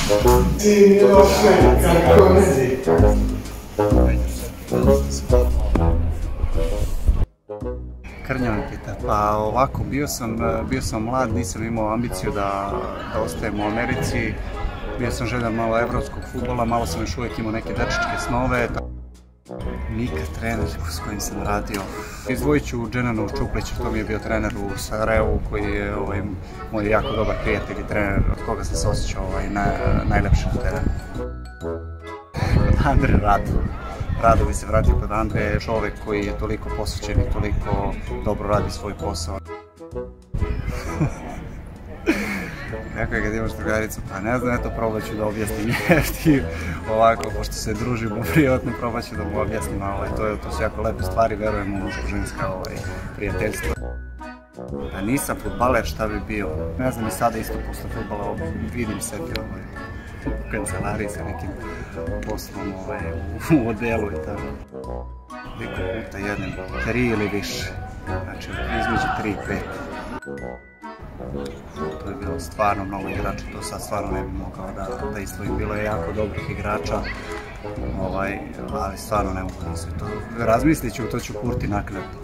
Ti opet, kako ne? Krnja me pita, pa ovako, bio sam mlad, nisam imao ambiciju da ostajem u Americi, bio sam željan malo evropskog fudbala, malo sam još uvijek imao neke dečačke snove. Mika, trener s kojim sam radio. Izdvojit ću Dženanu Čuplića, to mi je bio trener u Sarajevu, koji je moj jako dobar prijatelj i trener od koga sam se osjećao najlepše na terenu. Kod Andre Rado bi se vratio kod Andre, je čovek koji je toliko posvećen i toliko dobro radi svoj posao. Rekao je kad imaš drugaricu, pa ne znam, eto probat ću da objasnim ti ovako, pošto se družimo privatno, probat ću da mu objasnim, to su jako lepe stvari, verujem u muško-ženska prijateljstva. Da nisam fudbaler, šta bi bio? Ne znam, i sada isto posle fudbala vidim sebi u kancelariji sa nekim poslom u odelu i tako. Koliko puta jedem? 3 ili više, znači između 3 i 5. To je bilo stvarno mnogo igrača, to sad stvarno ne bi mogao da izdvojim. Bilo je jako dobrih igrača, ali stvarno ne mogu da izdvojim. Razmislit ću, to ću kurti naknadno.